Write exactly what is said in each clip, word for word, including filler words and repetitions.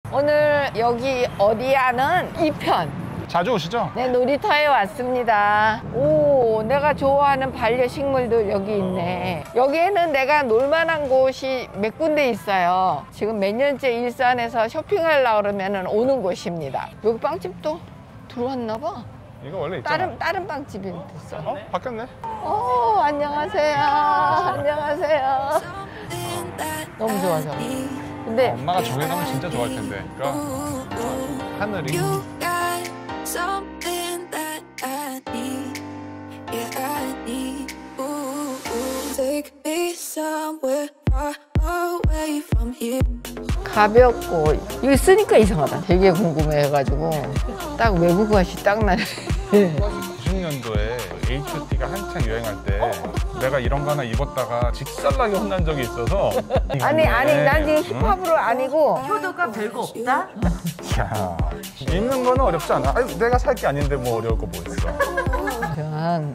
오늘 여기 어디야는 이 편. 자주 오시죠? 네, 놀이터에 왔습니다. 오, 내가 좋아하는 반려식물들 여기 있네. 여기에는 내가 놀만한 곳이 몇 군데 있어요. 지금 몇 년째 일산에서 쇼핑하려고 그러면 오는 곳입니다. 여기 빵집도 들어왔나 봐. 이거 원래 있잖아. 다른, 다른 빵집이 있어. 어? 바뀌었네? 오, 안녕하세요. 안녕하세요. 너무 좋아서. 근데 엄마가 저기 가면 진짜 좋아할 텐데. 그러니까 하늘이. Something that I need, yeah, I need. Ooh, ooh. Take me somewhere far away from here. 가볍고 이거 쓰니까 이상하다. 되게 궁금해가지고 딱 외국 맛이 딱 나네. 구십 년도에 에이치오티가 한창 유행할 때 내가 이런 거 하나 입었다가 직살나게 혼난 적이 있어서 아니 아니 난 지금 힙합으로 아니고 효도가 별거 없다? 야, 입는 거는 어렵지 않아. 아니, 내가 살 게 아닌데 뭐 어려울 거 뭐 있어. 그냥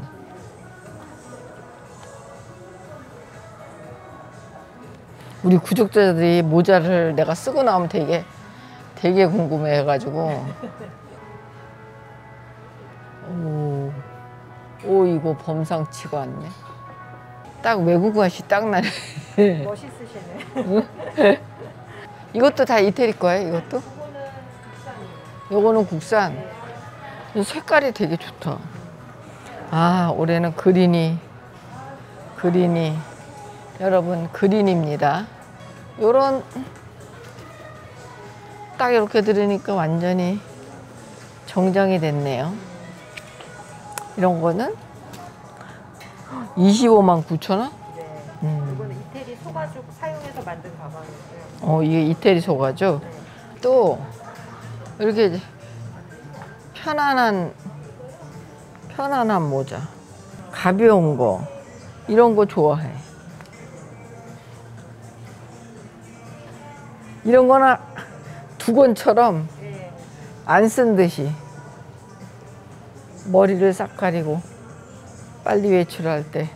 우리 구독자들이 모자를 내가 쓰고 나오면 되게 되게 궁금해해가지고 오, 오 이거 범상치가 않네. 딱 외국 맛이 딱 나네. 멋있으시네. 이것도 다 이태리 거예요? 이것도? 요거는 국산. 이 색깔이 되게 좋다. 아, 올해는 그린이, 그린이, 여러분 그린입니다. 요런 딱 이렇게 들으니까 완전히 정장이 됐네요. 이런 거는 이십오만 구천 원? 네. 음. 이거는 이태리 소가죽 사용해서 만든 가방이고요. 어, 이게 이태리 소가죠? 네. 또 이렇게 편안한 편안한 모자, 가벼운 거 이런 거 좋아해. 이런 거는 두건처럼 네. 안 쓴 듯이 머리를 싹 가리고 빨리 외출할 때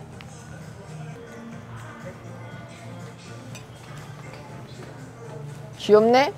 귀엽네?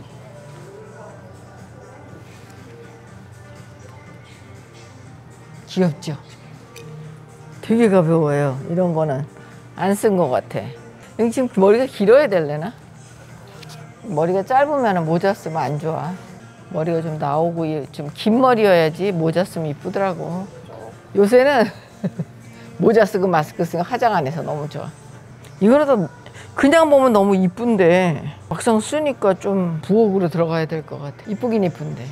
귀엽죠? 되게 가벼워요. 이런 거는 안 쓴 것 같아. 지금 머리가 길어야 될래나? 머리가 짧으면 모자 쓰면 안 좋아. 머리가 좀 나오고 좀 긴 머리여야지 모자 쓰면 이쁘더라고. 요새는 모자 쓰고 마스크 쓰고 화장 안 해서 너무 좋아. 이거라도 그냥 보면 너무 이쁜데 막상 쓰니까 좀 부엌으로 들어가야 될 것 같아. 이쁘긴 이쁜데.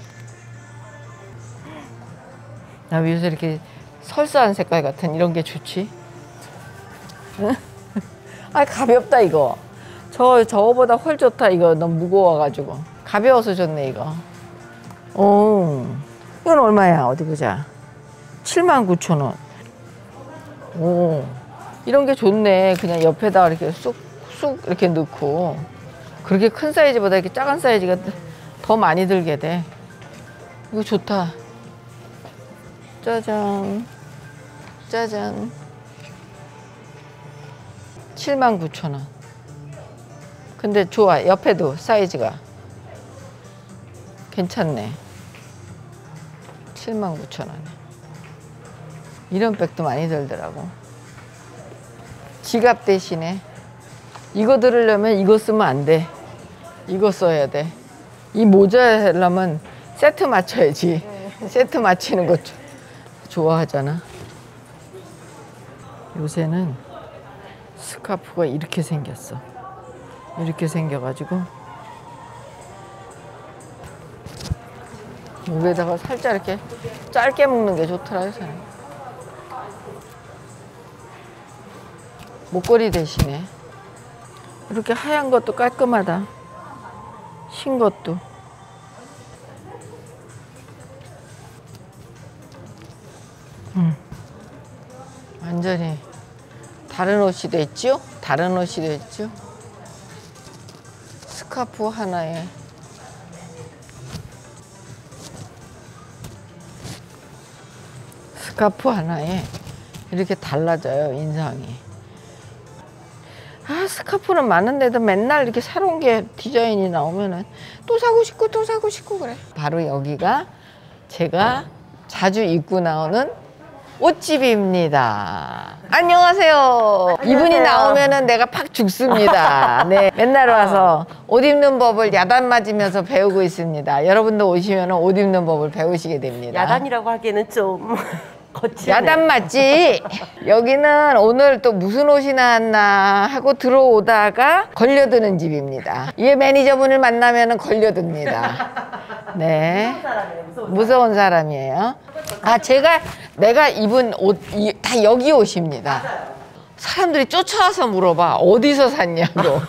나 요새 이렇게 설사한 색깔 같은 이런 게 좋지. 응? 아, 가볍다 이거. 저 저거보다 훨 좋다. 이거 너무 무거워가지고 가벼워서 좋네 이거. 오, 이건 얼마야? 어디 보자. 칠만 구천 원. 오, 이런 게 좋네. 그냥 옆에다가 이렇게 쑥쑥 이렇게 넣고. 그렇게 큰 사이즈보다 이렇게 작은 사이즈가 더 많이 들게 돼. 이거 좋다. 짜잔, 짜잔. 칠만 구천 원. 근데 좋아. 옆에도 사이즈가 괜찮네. 칠만 구천 원에 이런 백도 많이 들더라고. 지갑 대신에 이거 들으려면 이거 쓰면 안 돼. 이거 써야 돼. 이 모자 하려면 세트 맞춰야지. 네. 세트 맞추는 거 좋아하잖아. 요새는 스카프가 이렇게 생겼어. 이렇게 생겨가지고 목에다가 살짝 이렇게 짧게 묶는 게 좋더라. 요새 목걸이 대신에 이렇게 하얀 것도 깔끔하다. 흰 것도. 음. 완전히 다른 옷이 됐죠? 다른 옷이 됐죠? 스카프 하나에 스카프 하나에 이렇게 달라져요, 인상이. 아, 스카프는 많은데도 맨날 이렇게 새로운 게 디자인이 나오면은 또 사고 싶고 또 사고 싶고 그래. 바로 여기가 제가 자주 입고 나오는 옷집입니다. 안녕하세요. 이분이 나오면은 내가 팍 죽습니다. 네, 맨날 와서 옷 입는 법을 야단 맞으면서 배우고 있습니다. 여러분도 오시면은 옷 입는 법을 배우시게 됩니다. 야단이라고 하기에는 좀 거치네. 야단 맞지? 여기는 오늘 또 무슨 옷이 나왔나 하고 들어오다가 걸려드는 집입니다. 이 매니저분을 만나면 걸려듭니다. 네. 무서운 사람이에요. 무서운 무서운 사람이에요. 아, 제가 내가 입은 옷 다 여기 옷입니다. 사람들이 쫓아와서 물어봐. 어디서 샀냐고.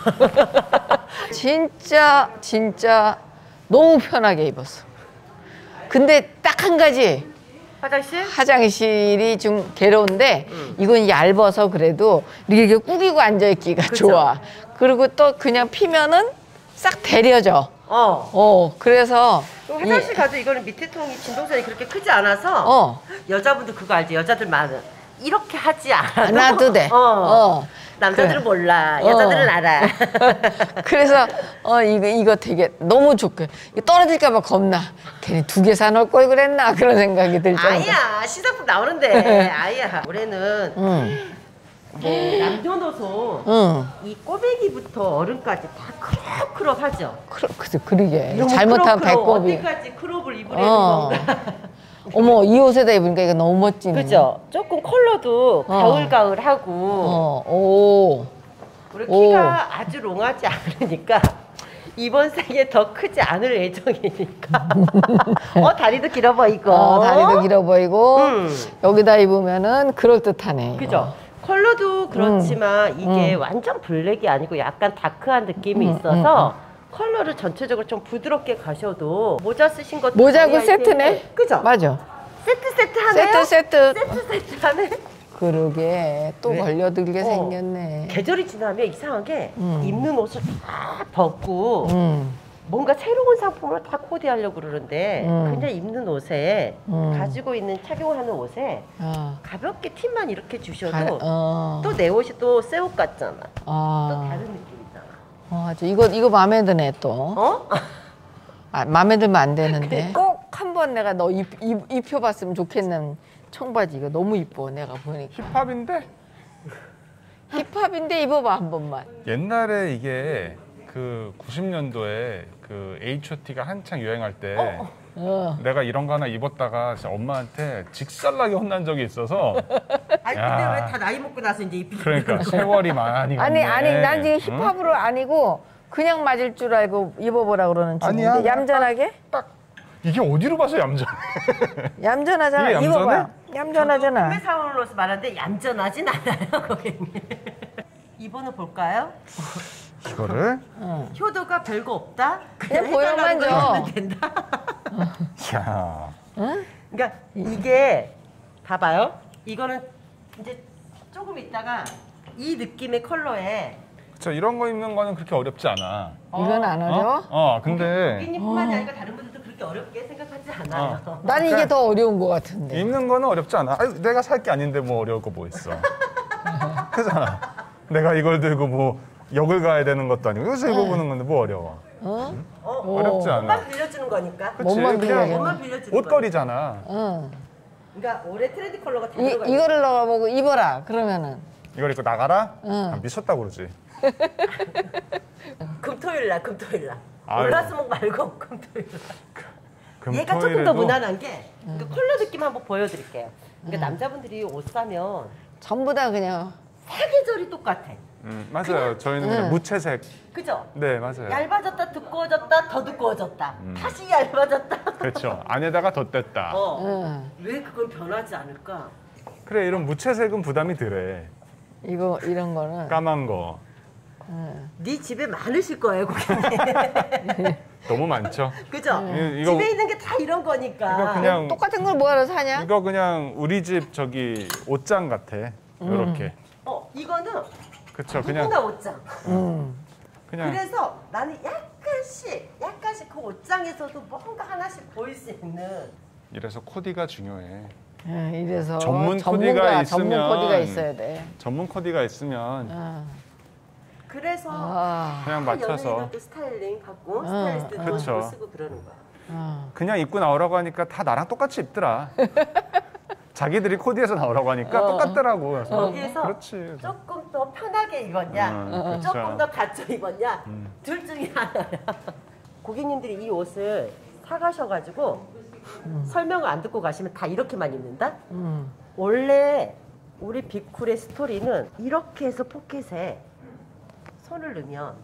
진짜 진짜 너무 편하게 입었어. 근데 딱 한 가지. 화장실? 화장실이 좀 괴로운데 음. 이건 얇아서 그래도 이렇게 꾸기고 앉아있기가 그쵸? 좋아. 그리고 또 그냥 피면은 싹 데려져. 어. 어, 그래서 화장실 가도 이거는 밑에 통이 진동선이 그렇게 크지 않아서 어. 여자분들 그거 알지? 여자들 많은 이렇게 하지 않아도 놔도 돼. 어. 어. 남자들은 그래. 몰라. 어. 여자들은 알아. 그래서 어 이거 이거 되게 너무 좋게 떨어질까봐 겁나. 괜히 두 개 사놓을 걸 그랬나 그런 생각이 들 정도. 아니야. 시사품 나오는데. 아니야. 올해는 응. 뭐 남녀노소 응. 이 꼬매기부터 어른까지 다 크롭크롭 하죠. 그러, 그, 그러게. 너무 잘못하면 크롭크롭. 배꼽이. 어디까지 크롭을 입으려는 어. 건가. 어머, 이 옷에다 입으니까 이거 너무 멋지네. 그죠? 조금 컬러도 어. 가을가을하고 어, 오. 우리 오. 키가 아주 롱하지 않으니까 이번 생에 더 크지 않을 예정이니까 어 다리도 길어 보이고 어, 다리도 길어 보이고 음. 여기다 입으면은 그럴듯하네. 이거. 그죠? 컬러도 그렇지만 이게 음. 완전 블랙이 아니고 약간 다크한 느낌이 음, 있어서 컬러를 전체적으로 좀 부드럽게 가셔도 모자 쓰신 것도 모자고 거의 세트네. 아이템이- 그죠? 맞아. 세트 세트 하네요? 세트 세트. 세트 세트 하네? 그러게 또 왜? 걸려들게 어. 생겼네. 계절이 지나면 이상하게 음. 입는 옷을 다 벗고 음. 뭔가 새로운 상품을 다 코디하려고 그러는데 음. 그냥 입는 옷에 음. 가지고 있는 착용하는 옷에 어. 가볍게 팁만 이렇게 주셔도 가- 어. 또 내 옷이 또 새 옷 같잖아. 또 아. 다른 느낌이잖아. 어, 아주 이거 이거 마음에 드네 또. 어? 아, 마음에 들면 안 되는데. 꼭 한번 내가 너 입, 입, 입혀봤으면 좋겠는 청바지 이거 너무 이뻐 내가 보니까. 힙합인데 힙합인데 입어봐 한 번만. 옛날에 이게 그 구십 년도에 그 에이치 오 티가 한창 유행할 때 어. 내가 이런 거 하나 입었다가 진짜 엄마한테 직살나게 혼난 적이 있어서 아니 야. 근데 왜 다 나이 먹고 나서 이제 입히는 그러니까 세월이 많이 갔네. 아니 아니 난 지금 응? 힙합으로 아니고 그냥 맞을 줄 알고 입어보라 그러는 친구인데 아니야. 얌전하게? 딱 이게 어디로 봐서 얌전해? 얌전하잖아. 이게 얌전해? 입어봐. 얌전하잖아. 꿈의 사원으로서 말하는데 얌전하진 않아요, 고객님. 이번은 볼까요? 이거를 효도가 별거 없다? 그냥 보여만 해달라는 걸 줘. 하면 된다. 야 그러니까 이게 봐봐요. 이거는 이제 조금 있다가 이 느낌의 컬러에 저 이런 거 입는 거는 그렇게 어렵지 않아. 이건 안 어? 어려워? 어 근데 고객님뿐만이 아니라 다른 분들도 그렇게 어렵게 생각하지 않아요. 난 이게 더 어려운 것 같은데. 입는 거는 어렵지 않아. 아니, 내가 살 게 아닌데 뭐 어려울 거 뭐 있어. 그잖아. 내가 이걸 들고 뭐 역을 가야 되는 것도 아니고 여기서 입어보는 건데 뭐 어려워. 어? 어? 어렵지 않아. 옷만 빌려주는 거니까. 그치? 몸만 그냥 빌려주는 옷만 빌려주는 거니까. 옷걸이잖아. 응. 그러니까 올해 트렌드 컬러가 다 이, 들어가 있는 이거를 넣어보고 입어라. 그러면은. 이걸 입고 나가라? 응. 아, 미쳤다고 그러지. 금토일 날 금토일 날. 아유. 월화수목 말고 금토일 날. 얘가 조금 금토일에도 더 무난한 게 그 컬러 느낌 한번 보여드릴게요. 그러니까 남자분들이 옷 사면 전부 다 그냥 사계절이 똑같아. 음, 맞아요. 저희는 그냥 응. 무채색. 그죠? 네, 맞아요. 얇아졌다 두꺼워졌다 더 두꺼워졌다 다시 얇아졌다. 그렇죠. 안에다가 덧댔다. 어. 응. 왜 그건 변하지 않을까? 그래, 이런 무채색은 부담이 덜해. 이거 이런 거는 까만 거. 네 집에 많으실 거예요, 고객님. 너무 많죠? 그죠? 이- 이거- 집에 있는 게 다 이런 거니까. 이거 그냥 똑같은 걸 뭐하러 사냐? 이거 그냥 우리 집 저기 옷장 같아. 요렇게. 어, 이거는 그쵸, 그냥 누구나 옷장. 응. 그냥 그래서 나는 약간씩, 약간씩 그 옷장에서도 뭔가 하나씩 보일 수 있는. 이래서 코디가 중요해. 예, 이래서 전문 전문가, 코디가 전문 있으면 코디가 있어야 돼. 전문 코디가 있으면 어. 그래서 아, 그냥 맞춰서. 연예인한테 스타일링 받고 응, 스타일리스트 돈 그쵸. 주고 쓰고 그러는 거야. 아. 그냥 입고 나오라고 하니까 다 나랑 똑같이 입더라. 자기들이 코디에서 나오라고 하니까 어. 똑같더라고. 그래서 거기에서 그렇지. 조금 더 편하게 입었냐, 음, 그렇죠. 조금 더 갖춰 입었냐, 음. 둘 중에 하나야. 고객님들이 이 옷을 사가셔가지고 설명을 안 듣고 가시면 다 이렇게만 입는다? 음. 원래 우리 빅쿨의 스토리는 이렇게 해서 포켓에 손을 넣으면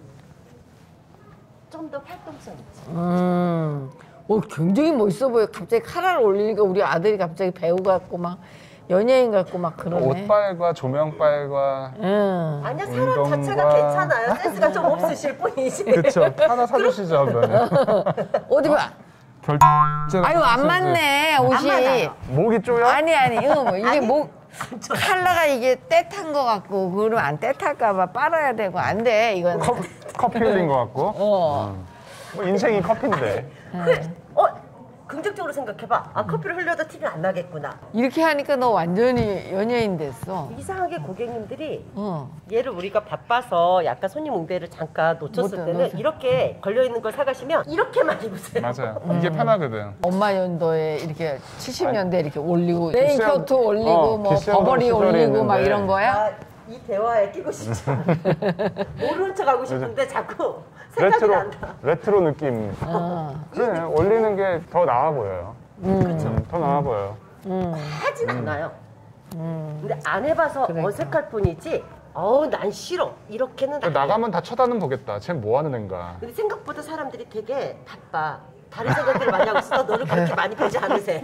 좀 더 활동성 있지. 음. 오, 굉장히 멋있어 보여. 갑자기 카라를 올리니까 우리 아들이 갑자기 배우 같고 막 연예인 같고 막 그러네. 옷빨과 조명빨과 응. 아니야, 사람 운동과- 자체가 괜찮아요. 센스가 좀 없으실 뿐이지. 그쵸. 하나 사주시죠, 그러면. 어디 봐. 결... 아유, 안 맞네, 옷이. 맞아요. 목이 쪼여? 아니, 아니, 응, 이게 아니, 목, 컬러가 이게 떼탄 거 같고, 그러면 안 떼탈까봐 빨아야 되고, 안 돼, 이건. 커, 커피 흘린 것 같고. 어. 뭐 인생이 커피인데. 그, 어, 긍정적으로 생각해봐. 아, 커피를 흘려도 티는 안 나겠구나. 이렇게 하니까 너 완전히 연예인 됐어. 이상하게 고객님들이 어. 얘를 우리가 바빠서 약간 손님 응대를 잠깐 놓쳤을 못- 때는 놓쳤- 이렇게 걸려있는 걸 사가시면 이렇게만 입으세요. 맞아요. 이게 편하거든. 엄마 연도에 이렇게 칠십 년대 이렇게 올리고, 비싼- 레인코트 올리고, 어, 뭐, 비싼 버버리 시절이 올리고, 막 있는데. 이런 거야? 아, 이 대화에 끼고 싶지 않아. 모르는 척 하고 싶은데 자꾸 생각이 레트로, 난다. 레트로 느낌. 어. 그래, 올리는 게 더 나아 보여요. 음, 더 나아 보여요. 음. 하진 않아요. 음. 근데 안 해봐서 그러니까. 어색할 뿐이지 어우 난 싫어 이렇게는 안 해. 나가면 다 쳐다는 보겠다. 쟤 뭐 하는 애인가. 근데 생각보다 사람들이 되게 바빠. 다른 생각들을 많이 하고 있어. 너를 그렇게 많이 보지 않으세요.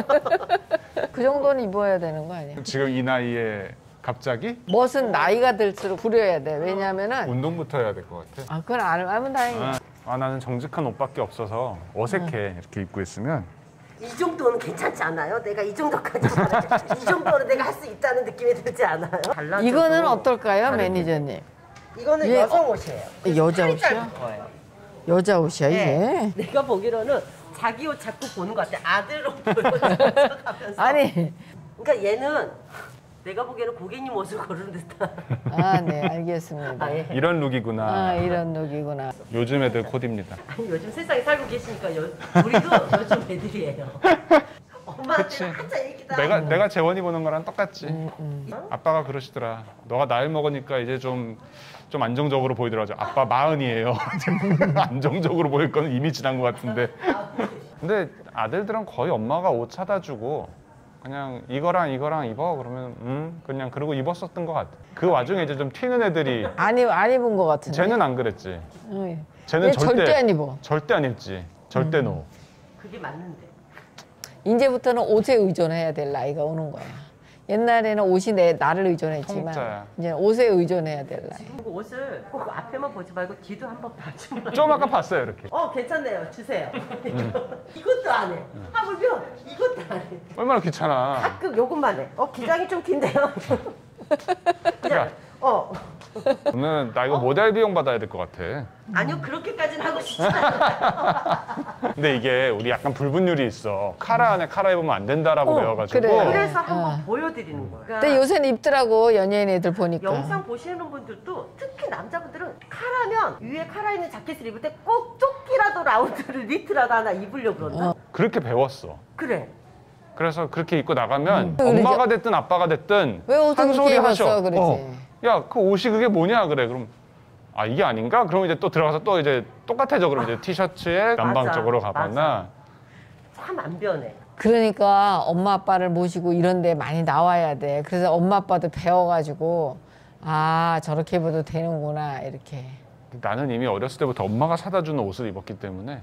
그 정도는 입어야 되는 거 아니야? 지금 이 나이에 갑자기 멋은 나이가 들수록 부려야 돼. 왜냐면은, 운동부터 해야 될 것 같아. 아, 그건 안 하면 다행이야. 아, 아, 나는 정직한 옷밖에 없어서 어색해. 이렇게 입고 있으면. 이 정도는 괜찮지 않아요? 내가 이 정도까지 이 정도로 내가 할 수 있다는 느낌이 들지 않아요? 달라져도 이거는 어떨까요, 다르게. 매니저님? 이거는 예, 여성 옷이에요. 여자 팔이 옷이요? 짧은 거예요. 여자 옷이야, 이게? 네. 내가 보기로는 자기 옷 자꾸 보는 것 같아. 아들 옷 보여가면서. 아니, 그러니까 얘는 내가 보기에는 고객님 옷을 고르는 듯한. 아, 네, 알겠습니다. 아, 예. 이런 룩이구나. 아, 이런 룩이구나. 요즘 애들 코디입니다. 아니 요즘 세상에 살고 계시니까 여, 우리도 요즘 애들이에요. 엄마한테 한참 얘기다. 내가 내가 재원이 보는 거랑 똑같지. 음, 아빠가 그러시더라. 너가 나이 먹으니까 이제 좀 좀 안정적으로 보이더라고. 아빠 마흔이에요. 안정적으로 보일 거는 이미 지난 것 같은데. 근데 아들들은 거의 엄마가 옷 사다 주고 그냥 이거랑 이거랑 입어 그러면 음 그냥 그러고 입었었던 것 같아. 그 와중에 이제 좀 튀는 애들이 안, 입, 안 입은 것 같은데. 쟤는 안 그랬지. 응. 쟤는 얘 절대, 절대 안 입어. 절대 안 입지. 절대 노. 그게 맞는데. 이제부터는 옷에 의존해야 될 나이가 오는 거야. 옛날에는 옷이 내, 나를 의존했지만, 통짜야. 이제 옷에 의존해야 될 나이. 지금 그 옷을 꼭 앞에만 보지 말고 뒤도 한번 봐주면. 좀 아까 봤어요 이렇게. 어 괜찮네요. 주세요. 이것도 안 해. 하물며 이것도 안 해. 얼마나 귀찮아. 가끔 요것만 해. 어 기장이 좀 긴데요. 그냥 그러니까 어 오늘 나 이거 모델 비용 받아야 될 것 같아. 아니요 그렇게까지는 하고 싶지 않아요. 근데 이게 우리 약간 불분율이 있어. 카라 안에 카라 입으면 안 된다라고 어, 배워가지고. 그래요. 그래서 한번 어. 보여드리는 거예요. 근데 요새는 입더라고, 연예인 애들 보니까. 영상 보시는 분들도 특히 남자분들은 카라면 위에 카라 있는 자켓을 입을 때 꼭 조끼라도 라운드를 니트라도 하나 입으려고 그런다. 그렇게 배웠어. 그래. 그래서 그렇게 입고 나가면 음. 엄마가 됐든 아빠가 됐든 왜 옷을 한 그렇게 소리 입었어, 하셔. 그러지. 어. 야, 그 옷이 그게 뭐냐 그래. 그럼 아 이게 아닌가? 그럼 이제 또 들어가서 또 이제 똑같아져. 그럼 이제 티셔츠에 남방 맞아, 쪽으로 가거나. 참 안 변해. 그러니까 엄마 아빠를 모시고 이런 데 많이 나와야 돼. 그래서 엄마 아빠도 배워가지고, 아, 저렇게 입어도 되는구나, 이렇게. 나는 이미 어렸을 때부터 엄마가 사다 주는 옷을 입었기 때문에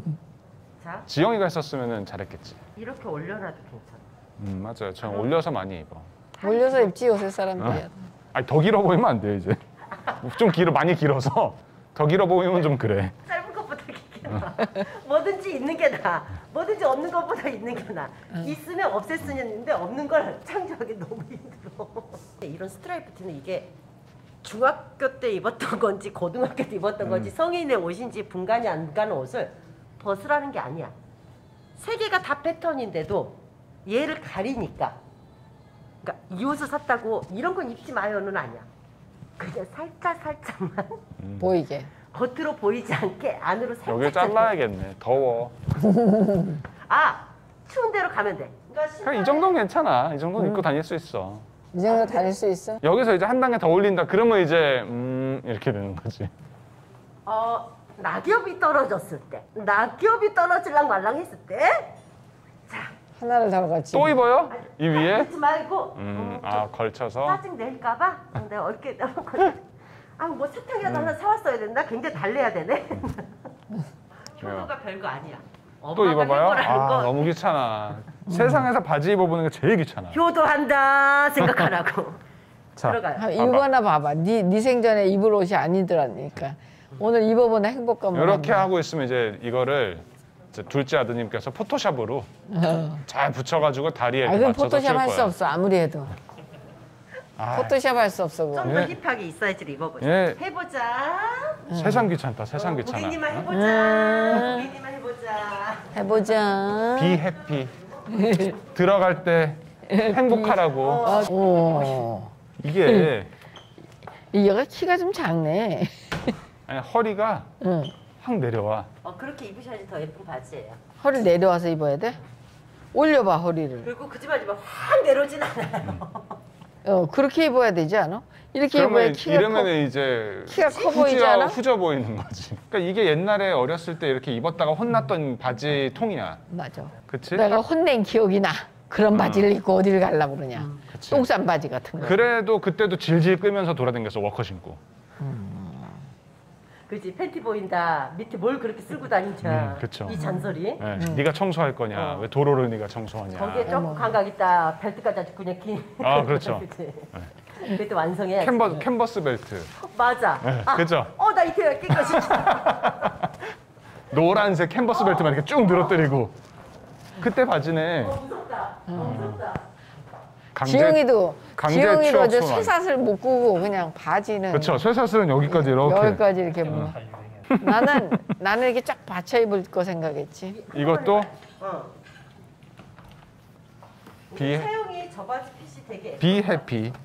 자 지영이가 했었으면 잘했겠지. 이렇게 올려놔도 괜찮아. 음 맞아요. 전 올려서 많이 입어. 올려서 입지, 요새 사람들이. 아니 더 길어 보이면 안 돼 이제. 좀 길어 많이 길어서 더 길어 보이면 좀 그래. 짧은 것보다 길게 나. 뭐든지 있는 게 나아. 뭐든지 없는 것보다 있는 게 나아. 있으면 없앨 수 있는데 없는 걸 창조하기 너무 힘들어. 이런 스트라이프 티는 이게 중학교 때 입었던 건지 고등학교 때 입었던 건지 성인의 옷인지 분간이 안 가는 옷을 벗으라는 게 아니야. 세 개가 다 패턴인데도 얘를 가리니까. 그러니까 이 옷을 샀다고 이런 건 입지 마요는 아니야. 그냥 살짝 살짝만 보이게. 겉으로 보이지 않게 안으로 살짝. 여기 잘라야겠네. 더워. 아 추운 데로 가면 돼. 그러니까 그냥 이 정도는 괜찮아. 이 정도는 입고 다닐 수 있어. 이 정도 다닐 수 있어? 여기서 이제 한 단계 더 올린다. 그러면 이제 음 이렇게 되는 거지. 어 낙엽이 떨어졌을 때, 낙엽이 떨어질랑 말랑 했을 때, 자 하나를 더 같이. 또 입어요? 이 위에? 입지 말고. 음, 어, 아 걸쳐서. 짜증 낼까봐 내가 어깨 아뭐 사탕이라도 하나 사왔어야 된다. 굉장히 달래야 되네. 효도가 별거 아니야. 또 입어봐요? 거라는 아 건 너무 귀찮아. 세상에서 바지 입어보는 게 제일 귀찮아. 효도한다 생각 안 하고 자, 들어가요. 아, 이거나 봐봐. 네, 네 생전에 입을 옷이 아니더라니까. 오늘 입어보는 행복감을. 이렇게 한번. 하고 있으면 이제 이거를 이제 둘째 아드님께서 포토샵으로 잘 붙여가지고 다리에 아, 이렇게 그럼 맞춰서 포토샵 쓸 할 수 거야. 없어. 아무리 해도. 아, 포토샵 할 수 없어. 그거. 좀 더 예. 힙하게 있어야지 입어보자. 예. 해보자. 세상 귀찮다. 세상 어, 귀찮아. 고객님만 어? 해보자. 음. 고객님만 해보자. 해보자. 비 해피. 들어갈 때 행복하라고. 아, 오. 이게 얘가 키가 좀 작네. 아니, 허리가 응. 확 내려와. 어 그렇게 입으셔야지 더 예쁜 바지예요. 허리 내려와서 입어야 돼? 올려봐 허리를. 그리고 거짓말이지만 확 내려오진 않아요. 어 그렇게 입어야 되지 않아? 이렇게 입어야 그러면 키가 이러면 커. 이제 키가 커 후져- 보이지 않아? 후져 보이는 거지. 그러니까 이게 옛날에 어렸을 때 이렇게 입었다가 혼났던 바지 통이야. 맞아. 그치? 내가 혼낸 기억이 나. 그런 바지를 입고 어디를 가려고 그러냐. 그치. 똥싼 바지 같은 거. 그래도 그때도 질질 끌면서 돌아다녔어, 워커 신고. 그지 팬티 보인다. 밑에 뭘 그렇게 쓸고 다니냐. 음, 그쵸. 이 잔소리. 네. 네가 청소할 거냐? 어. 왜 도로를 네가 청소하냐? 거기에 조금 감각 있다. 벨트까지 아주 그냥 긴. 아, 그렇죠. 그치? 그때 완성해. 캔버, 캔버스 벨트. 맞아. 네, 아, 그죠? 어, 나 이때 깨끗이. 노란색 캔버스 벨트만 이렇게 쭉 늘어뜨리고. 그때 바지네. 어, 무섭다. 어, 무섭다. 강제, 지영이도 강제 지영이도 추억 어제 소환. 쇠사슬 못 구고 그냥 바지는 그렇죠. 쇠사슬은 여기까지 이렇게. 여기까지 이렇게 뭐. 나는 나는 이렇게 쫙 받쳐 입을 거 생각했지. 이것도 어. 비, 사용이 저 바지 핏이 되게. 비 해피.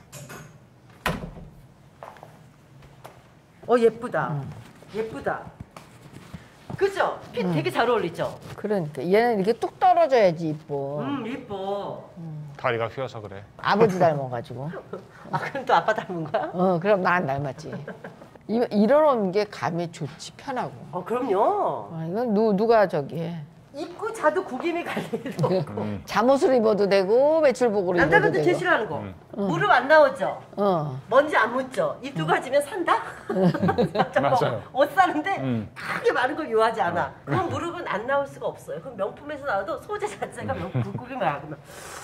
어 예쁘다. 예쁘다. 그죠? 핏 되게 잘 어울리죠? 그러니까 얘는 이렇게 뚝 떨어져야지 이뻐. 음 예뻐. 다리가 휘어서 그래. 아버지 닮아가지고. 아 그럼 또 아빠 닮은 거야? 어 그럼 난 닮았지. 이, 이런 게 감이 좋지 편하고. 어 그럼요. 아, 이건 누 누가 저기 해. 입고 자도 구김이 갈리도. 음. 잠옷을 입어도 되고 외출복으로 입어도 남자분들 되고. 제일 싫어하는 거. 음. 무릎 안 나오죠? 어. 먼지 안 묻죠? 이 두 가지면 산다? 맞아요. 옷 사는데 음. 크게 많은 걸 요하지 않아. 그럼 무릎은 안 나올 수가 없어요. 그럼 명품에서 나와도 소재 자체가 명품 구김이야. 그러면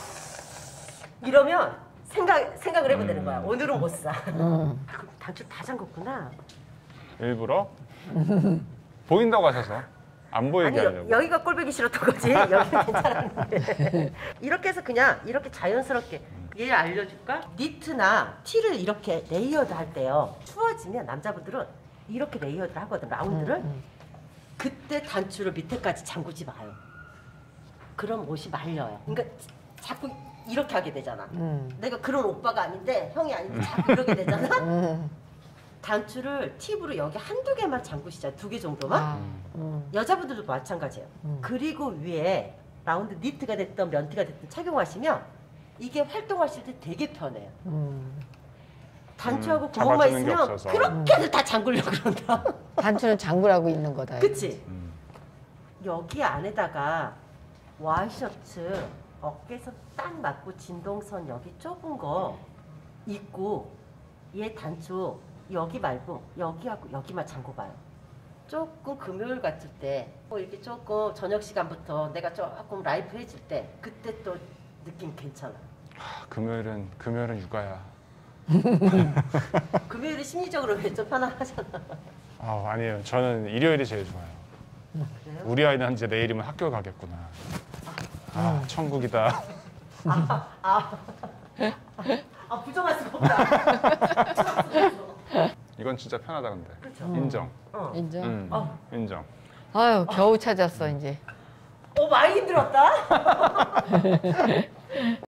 이러면 생각, 생각을 해보야 되는 거야. 오늘은 못 사. 음. 아, 그럼 단추 다 잠궜구나. 일부러 보인다고 하셔서 안 보이게 아니 하려고. 여, 기가 꼴보기 싫었던 거지. 여기는 괜찮았는데. 이렇게 해서 그냥 이렇게 자연스럽게 얘를 알려줄까? 니트나 티를 이렇게 레이어드 할 때요. 추워지면 남자분들은 이렇게 레이어드를 하거든. 라운드를. 음, 음. 그때 단추를 밑에까지 잠그지 마요. 그럼 옷이 말려요. 그러니까 자꾸 이렇게 하게 되잖아. 음. 내가 그런 오빠가 아닌데 형이 아닌데 자꾸 이러게 되잖아. 음. 단추를 팁으로 여기 한두 개만 잠그시잖아요. 두 개 정도만. 아, 음. 여자분들도 마찬가지예요. 음. 그리고 위에 라운드 니트가 됐든 면티가 됐든 착용하시면 이게 활동하실 때 되게 편해요. 음. 단추하고 음, 구멍만 잡아주는 게 있으면 없어서. 그렇게들 다 잠그려고 그런다. 단추는 장구라고 있는 거다. 그치? 음. 여기 안에다가 와이셔츠 어깨에서 딱 맞고 진동선 여기 좁은 거 입고 얘 단추 여기 말고 여기하고 여기만 잠궈봐요. 조금 금요일 같을 때 뭐 이렇게 조금 저녁 시간부터 내가 조금 라이프해질 때 그때 또 느낌 괜찮아. 하, 금요일은 금요일은 육아야. 금요일이 심리적으로 왜 좀 편안하잖아. 아 아니에요. 저는 일요일이 제일 좋아요. 그래요? 우리 아이는 이제 내일이면 학교 가겠구나. 아 천국이다. 아, 아, 아 부정할 수가 없다. 이건 진짜 편하다 근데. 그렇죠. 인정. 어. 인정. 음, 어. 인정. 아유 겨우 찾았어 이제. 어 많이 힘들었다.